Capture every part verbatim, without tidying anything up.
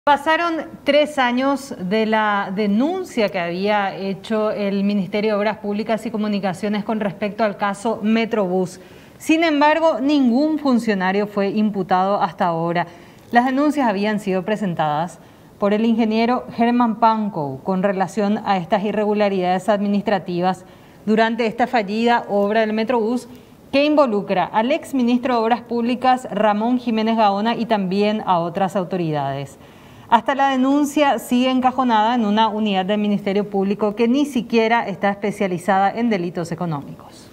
Pasaron tres años de la denuncia que había hecho el Ministerio de Obras Públicas y Comunicaciones con respecto al caso Metrobús. Sin embargo, ningún funcionario fue imputado hasta ahora. Las denuncias habían sido presentadas por el ingeniero Germán Pankow con relación a estas irregularidades administrativas durante esta fallida obra del Metrobús que involucra al exministro de Obras Públicas Ramón Jiménez Gaona y también a otras autoridades. Hasta la denuncia sigue encajonada en una unidad del Ministerio Público que ni siquiera está especializada en delitos económicos.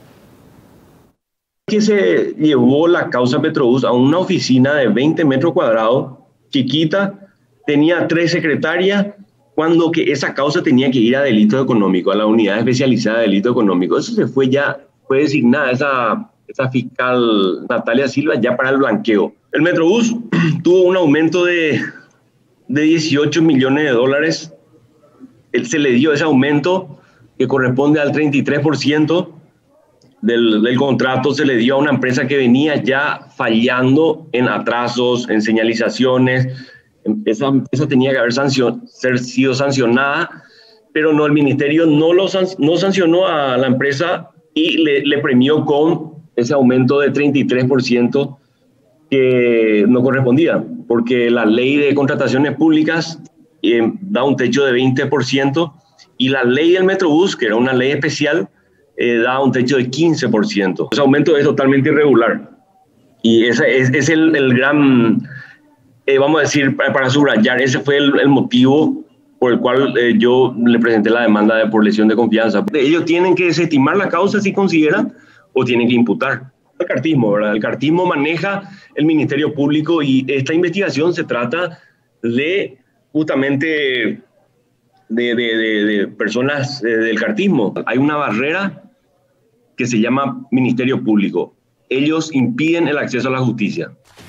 Que se llevó la causa Metrobús a una oficina de veinte metros cuadrados, chiquita, tenía tres secretarias, cuando que esa causa tenía que ir a delitos económicos, a la unidad especializada de delitos económicos. Eso se fue ya, fue designada esa, esa fiscal Natalia Silva ya para el blanqueo. El Metrobús tuvo un aumento de... de dieciocho millones de dólares. Él se le dio ese aumento que corresponde al treinta y tres por ciento del, del contrato, se le dio a una empresa que venía ya fallando en atrasos, en señalizaciones. Esa empresa tenía que haber sancion, ser, sido sancionada, pero no, el ministerio no, lo, no sancionó a la empresa y le, le premió con ese aumento de treinta y tres por ciento que no correspondía, porque la ley de contrataciones públicas eh, da un techo de veinte por ciento y la ley del Metrobús, que era una ley especial, eh, da un techo de quince por ciento. Ese aumento es totalmente irregular y ese es, es el, el gran, eh, vamos a decir, para, para subrayar, ese fue el, el motivo por el cual eh, yo le presenté la demanda de, por lesión de confianza. Ellos tienen que desestimar la causa si consideran o tienen que imputar. El cartismo, ¿verdad? El cartismo maneja el Ministerio Público y esta investigación se trata de justamente de, de, de, de personas eh, del cartismo. Hay una barrera que se llama Ministerio Público. Ellos impiden el acceso a la justicia.